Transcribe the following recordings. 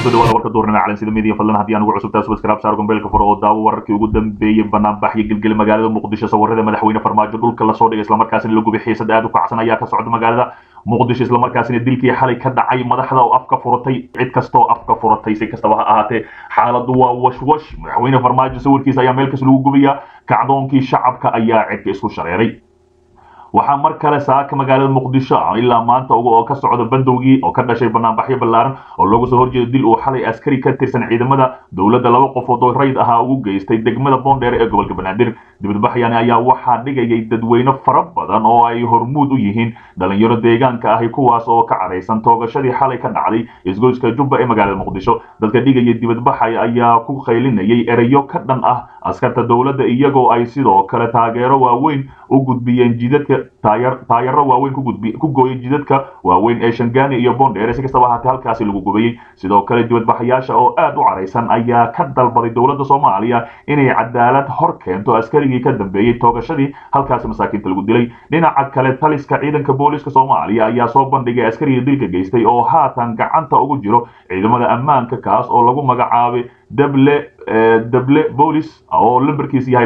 dhowaada warka duurnimo caalamsida media fadlan haddii aan ugu cusubtaa subscribe saar gombeelka furo oo daawo wararkii ugu dambeeyay banaanbaxyo gilgil magaalada muqdisho sawirada madaxweyne farmaajo dhulka la soo dhigay isla markaasina lagu bixiyay sad aad u kacsan ayaa ka socda magaalada muqdisho isla markaasina dilkii xalay ka dhacay madaxda oo afka furatay cid kastoo afka furatay si kastaba ha ahaatee xaaladu waa washwash madaxweyne farmaajo sawirkiisa ayaa meel kas lagu gubiyaa kacdoonkii shacabka ayaa cidka isku shareeray waxaa mar kale saaka magaalada muqdisho ilaa maanta oo ka socda bandowgii oo ka dhashay banaanbaxyo ballaaran oo lagu soo horjeedo dil uu xalay askari ka tirsan ciidamada dowladda laba qofood oo rayd ahaa ugu geystay degmada Boondheer ee gobolka Banaadir dibadbaxyana ayaa waxaa dhigayay dadweyne fara badan oo ay hormuud u yihiin dhalinyaro deegaanka ah kuwaas oo ka careysan toogashadii xalay ka dhacday isgoyska Jubba ee magaalada Muqdisho dadka dhigayay dibadbaxay ayaa ku qaylinayay erayo ka dhan ah askarta dowladda iyagoo ay sidoo kale taageero waaweyn u gudbiyeen jidadka taayaro waaweyn ku gooyay jidadka waaweyn ee Shangaani iyo Boondheer si kastaba ahaatee halkaasi lagu gubayay sidoo kale dibadbaxayaasha oo aad u careysan ayaa ka dalbaday dowladda Soomaaliya inay cadaalad hor keento askarigii ka dambeeyay toogashadii halkaas masaakiinta lagu dilay dhinaca kale taliska ciidanka booliska Soomaaliya ayaa soo bandhigay askarigii dilka geystay oo haatan gacanta ugu jiro ciidamada ammaanka kaas oo lagu magacaabay dable boolis oo lambarkiisu yahay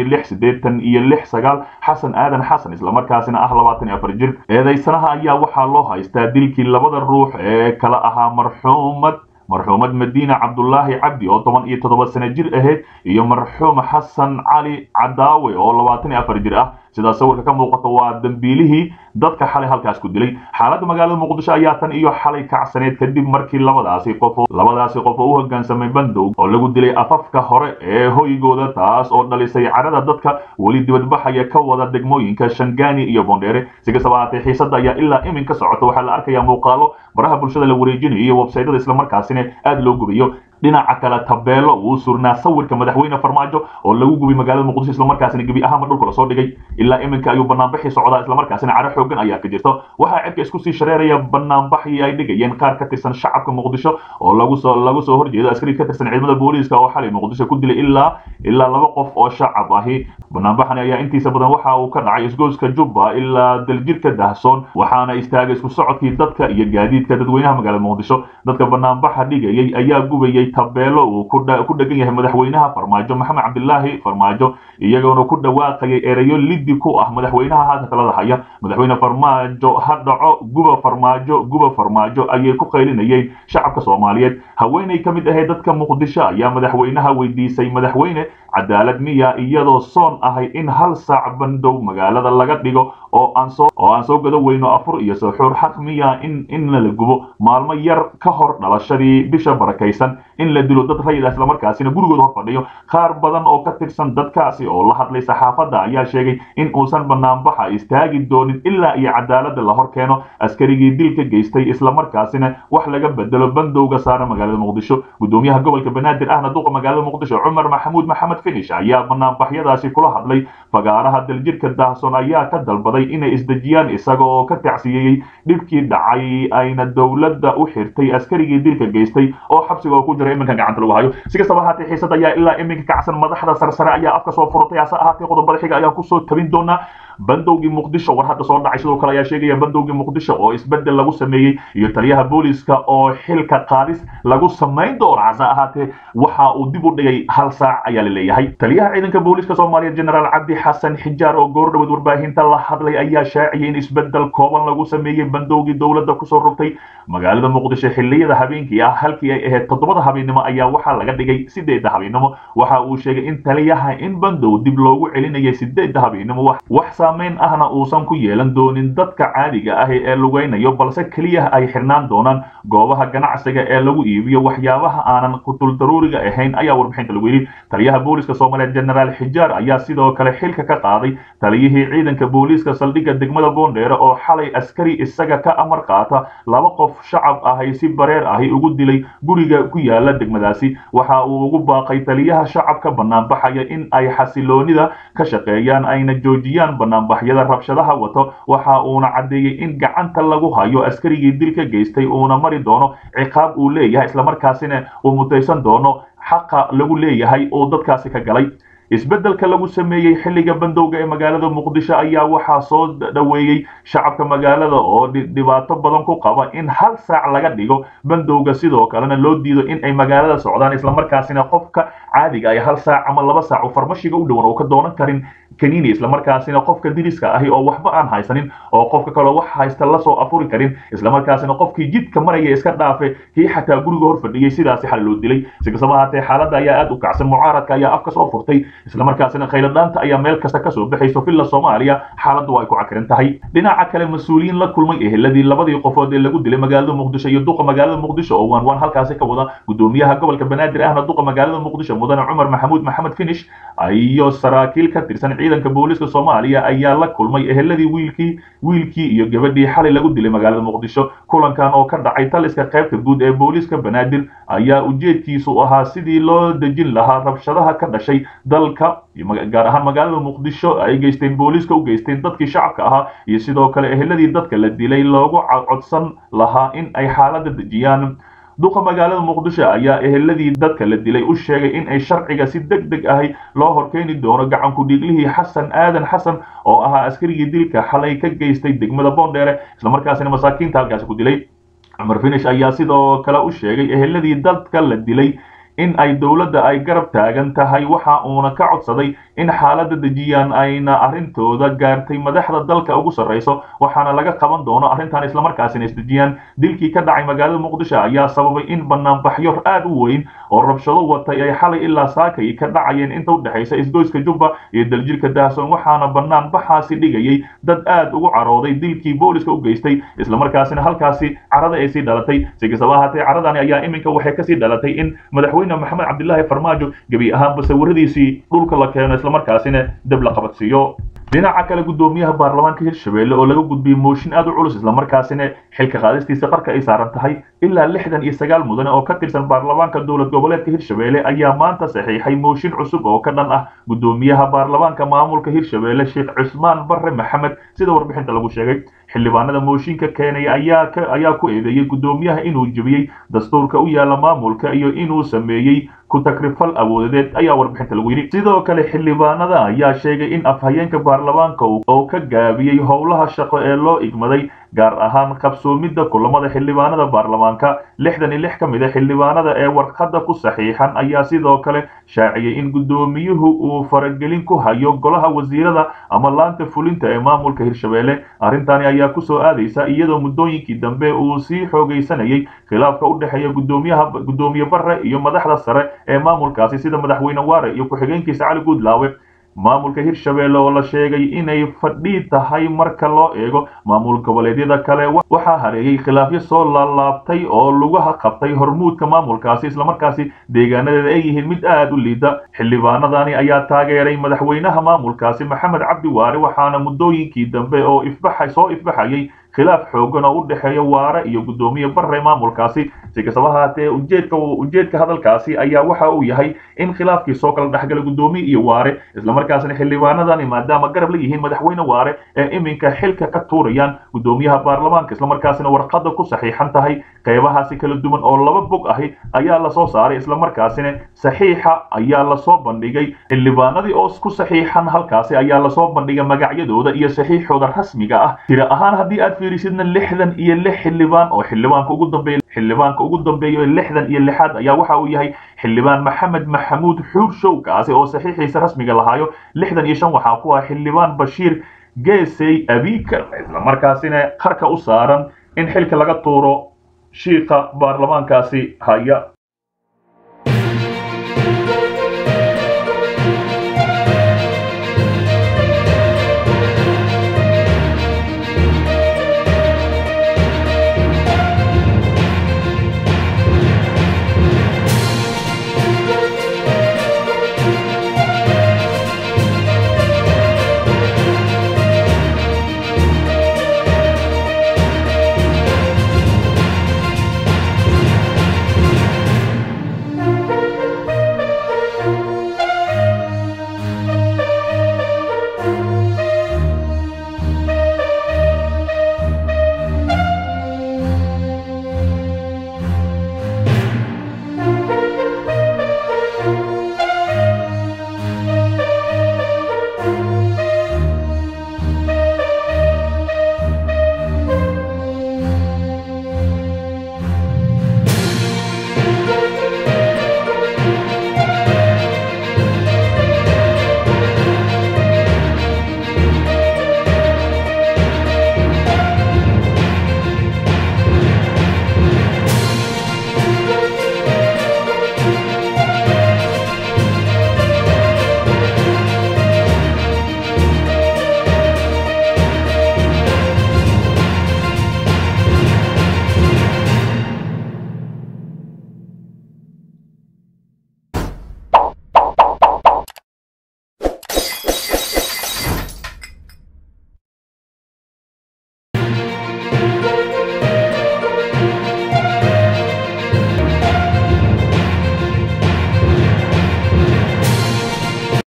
26 xasan aadan xasan isla markaasina ah 24 jir eedaysanaha ayaa waxaa loo haystaa dilkii labada ruux ee kala ahaa marxuumad Madiina Cabdullaahi Cabdi oo 17 sano jir ahayd iyo marxuum Xasan Cali Cadaawe oo 24 jir ah sida sawirka ka muuqato waa dambiilihii dadka xalay halkaas ku dilay xaaladda magaalada Muqdisho ayaa tan iyo xalay kacsaneed kadib markii labadaasi qof u hoggaansamay bandow oo lagu dilay afafka hore ee hoygooda taas oo dhalisay carada dadka wali dibadbaxaya ka wada degmooyinka Shangaani iyo Boondheer si kastaba ahaatee xiisadda ayaa ilaa iminka socota waxaa la arkayaa muuqaalo baraha bulshada la wareejinayo iyo website-yada isla markaasina aad loo gubiyo dhinaca kale tabeelo uu surnaa sawirka madaxweyne farmaajo oo lagu gubay magaalada Muqdisho isla markaasina gabi ahaan dhulka la soo dhigay ilaa iminka ayuu banaanbaxi socdaa isla markaasina caro xoogan ayaa ka jirto waxa cidka isku sii shareeraya banaanbaxi ay dhigayeen qaar ka tirsan shacabka Muqdisho oo lagu soo horjeedo askari ka tirsan ciidamada booliska oo xalay Muqdisho ku dilay ilaa laba qof oo shacab ahi banaanbaxan ayaa intiisa badan waxa uu ka dhacay isgoyska Jubba ilaa daljirka Dahsoon waxaana istaagay isku socodkii dadka iyo gaadiidka dadweynaha magaalada Muqdisho dadka banaanbaxa dhigayay ayaa gubayay tabeelo uu ku dhagan yahay madaxweynaha farmaajo Maxamed Cabdullaahi farmaajo iyagoona ku dhawaaqay erayo liddi ku ah madaxweynaha hadda kala haya madaxweyne farmaajo hadhaco guba farmaajo ayay ku qaylinayeen shacabka Soomaaliyeed haweenay kamid ah dadka Muqdisho ayaa madaxweynaha weydiisay madaxweyne cadaalad miya iyadoo soon ahay in hal saac bandow magaalada laga dhigo oo aan soo gado weyno afur iyo suxuur xaq miya in la gubo maalmo yar ka hor dhalashadii bisha barakaysan in la dilo dad rayid isla markaasina gurigooda hor fadhiyo qaar badan oo ka tirsan dadkaasi oo la hadlay saxaafadda ayaa sheegay in uusan banaanbaxa istaagi doonin ilaa iyo cadaalada la hor keeno askarigii dilka geystay isla markaasina wax laga bedelo bandowga saaran magaalada Muqdisho gudoomiyaha gobolka Banaadir ahna duqa magaalada Muqdisho Cumar Maxamed Finish ayaa banaanbaxyadaasi kula hadlay fagaaraha daljirka Dahsoon ayaa ka dalbaday inay isdajiyaan isagoo ka tacsiyay dhibkii dhacay ayna dawladda u xirtay askarigii dilka geystay oo xabsiga ku jiray iminka gacanta lagu hayo si kastaba ahaatee xiisad ayaa ilaa iminka kacsan madaxda sarsare ayaa afka soo furtay asa ahaatee qodobada xiga ayaa ku soo tabin doona bandowgii Muqdisho war hadda soo dhacay sidoo kale ayaa sheegaya bandowgii Muqdisho oo isbedel lagu sameeyay iyo taliyaha booliska oo xilka qaadis lagu sameyn doono asa ahaatee waxa uu dib u dhigay hal saac ayaa la leeyahay taliyaha ciidanka booliska Soomaaliya General Cabdi Xasan Xijaar oo goordhow warbaahinta la hadlay ayaa shaaciyay in isbedel kooban lagu sameeyay bandowgii dowladda ku soo rogtay magaalada Muqdisho xilliyada habeenkii halkii ay ahayd 7 habeenimo ayaa waxa laga dhigay 8 habeenimo waxa uu sheegay in taliyaha in bandow dib loogu celinayay 8 habeenimo wax saameyn ahna uusan ku yeelan doonin dadka caadiga ah ee lugaynayo balse kaliya ay xirnaan doonaan goobaha ganacsiga ee lagu iibiyo waxyaabaha aanan qutul daruuriga ahayn ayaa warbixinta lagu yiri taliyaha booliska Soomaaliya General Xijaar ayaa sidoo kale xilka ka qaaday taliyihii ciidanka booliska saldhigga degmada Boondheer oo xalay askari isaga ka amar qaata laba qof shacab ah ay si bareer ah ugu dilay guriga ku yaala degmadaasi waxa uu ugu baaqay taliyaha shacabka banaanbaxaya in ay xasiloonida ka shaqeeyaan ayna joojiyaan banaanbaxyada rabshadaha wato waxa uuna cadeeyay in gacanta lagu hayo askarigii dilka geystay uuna mari doono ciqaab uu leeyahay isla markaasina uu mutaysan doono xaqa lagu leeyahay oo dadkaasi ka galay isbeddelka lagu sameeyay xilliga bandowga ee magaalada muqdisho ayaa waxaa soo dhaweeyay shacabka magaalada oo dhibaato badan ku qaba in hal saac laga dhigo bandowga sidoo kalena loo diido in ay magaalada socdaan isla markaasina qofka caadiga ay hal saac ama 2 saac oo farmashiga u dhowan oo ka doonan karin kaniini isla markaasina qofka diriska ahi oo waxba aan haysanin oo qofka kale wax haysta la soo afuri karin isla markaasina qofkii jidka maraya iska dhaafe kii xataa guriga hor fadhiyay sidaas xal loo dilay si kastaba haatee xaaladda ayaa aad u kacsan mucaaradka ayaa afka soo furtay isla markaasina khayladhaanta ayaa meel kasta ka soo baxayso filla Soomaaliya xaaladdu way ku cakaran tahay dhinaca kale mas'uuliyiin la kulmay eheladii labadii qofood ee lagu dilay magaalada Muqdisho iyo duqa magaalada Muqdisho oo waan halkaas ka wada gudoomiyaha gobolka Banaadir ahna duqa magaalada Muqdisho mudane Cumar Maxamuud Finish ayo saraakiil ka tirsan ciidanka booliska Soomaaliya ayaa la kulmay eheladii wiilkii iyo gabadhii xalay lagu dilay magaalada Muqdisho kulankan oo ka dhacay taliska qaybta guud ee booliska Banaadir ayaa ujeedkiisu ahaa sidii loo dejin lahaa rabshadaha ka dhashay dalka gaar ahaan magaalada Muqdisho ay geysteen booliska u geysteen dadkii shacabka ahaa iyo sidoo kale eheladii dadka la dilay loogu codsan lahaa in ay xaaladda dejiyaan duqa magaalada Muqdisho ayaa eheladii dadka la dilay u sheegay in ay sharciga si degdeg ah loo horkeeni doono gacan ku dhiiglihii Xasan Aadan Xasan oo ahaa askarigii dilka xalay ka geystay degmada Boondheere isla markaasina masaakiinta halkaas ku dilay Cumar Finish ayaa sidoo kale u sheegay eheladii dadka la dilay in ay dawladda ay garab taagan tahay waxa uuna ka codsaday in xaaladda dejiyaan ayna arintooda gaartay madaxda dalka ugu sareyso waxaana laga qaban doono arintan isla markaasina isdejiyaan dilkii ka dhacay magaalada Muqdisho ayaa sababay in banaanbaxyo aad u weyn oo rabshado watay ay xalay ilaa saakay ka dhacayeen inta u dhaxaysa isgoyska Jubba iyo daljirka Daahsoon waxaana banaanbaxaasi dhigayay dad aad ugu carooday dilkii booliska u geystay isla markaasina halkaasi carada ay sii dhalatay si kastaba haatee caradani ayaa iminka waxay ka sii dhalatay in madaxweyne Maxamed Cabdullaahi Farmaajo gabi ahaan sawiradiisii dhulka la keenay isla markaasina dib la qabadsiyo dhinaca kale gudoomiyaha baarlamaanka Hirshabelle oo laga gudbiyay mooshin aad u culus isla markaasina xilka qaadistiisa qarka ay saaran tahay ilaa 69 mudane oo ka tirsan baarlamaanka dowlad goboleedka Hirshabelle ayaa maanta saxiixay mooshin cusub oo ka dhan ah gudoomiyaha baarlamaanka maamulka Hirshabelle Sheekh Cusmaan Barre Maxamed sida warbixinta lagu sheegay xildhibaanada mooshinka keenay ayaa ku eedeeyay gudoomiyaha inuu jabiyay dastuurka u yaala maamulka iyo inuu sameeyay ku takrifal awoodeed ayaa warbixinta lagu yiri sidoo kale xildhibaanada ayaa sheegay in afhayeenka baarlamaanka oo ka gaabiyay howlaha shaqo ee loo igmaday gaar ahaan qabsoomida kulamada xildhibaanada baarlamaanka 66 kamid ah xildhibaanada ee warqadda ku saxiixan ayaa sidoo kale shaaciyay in gudoomiyuhu uu faragelin ku hayo golaha wasiirada ama laanta fulinta ee maamulka Hirshabelle arintani ayaa ku soo aadaysa iyadoo muddooyinkii dambe uu sii xoogaysanayay khilaafka u dhaxeeya gudoomiye Barre iyo madaxda sare ee maamulkaasi sida madaxweyne Waare iyo ku-xigeenkiisa Cali Guudlaawe maamulka Hirshabelle oo la sheegay inay fadhi tahay marka loo eego maamul goboleedyada kale waxa hareeyay khilaafyo soo laabtay oo lugaha qabtay hormuudka maamulkaasi isla markaasi deegaanadeeda ay yihiin mid aad u liida xildhibaanadani ayaa taageeray madaxweynaha maamulkaasi Maxamed Cabdi Waare waxaana muddooyinkii dambe oo ifbaxayay khilaaf xoogan oo u dhaxeeya Waare iyo gudoomiye Barre maamulkaasi si kastaba haatee ujeedka hadalkaasi ayaa waxa uu yahay in khilaafkii soo kala dhaxgalay gudoomiye iyo Waare isla markaasina xildhibaanadani maadaama garab la yihiin madaxweyne Waare ee iminka xilka ka tuurayaan gudoomiyaha baarlamaanka isla markaasina warqadda ku saxiixan tahay qaybahaasi kala duwan oo laba bog ah ayaa la soo saaray isla markaasina saxiixa ayaa la soo bandhigay xildhibaanadii oo ku saxiixan halkaasi ayaa la soo bandhigay magacyadooda iyo saxiixooda rasmiga ah tira ahaan hadii aad fiirisidna 66 xildhibaan oo xildhibaanka ugu dambeeyo 66 ayaa waxa uu yahay xildhibaan Maxamed Maxamuud Xuurshow kaasi oo saxiixiisa rasmiga lahaayo 65 waxa ku ah xildhibaan Bashiir Geesay Abikar isla markaasina qarka u saaran in xilka laga tuuro shiiqa baarlamaankaasi haya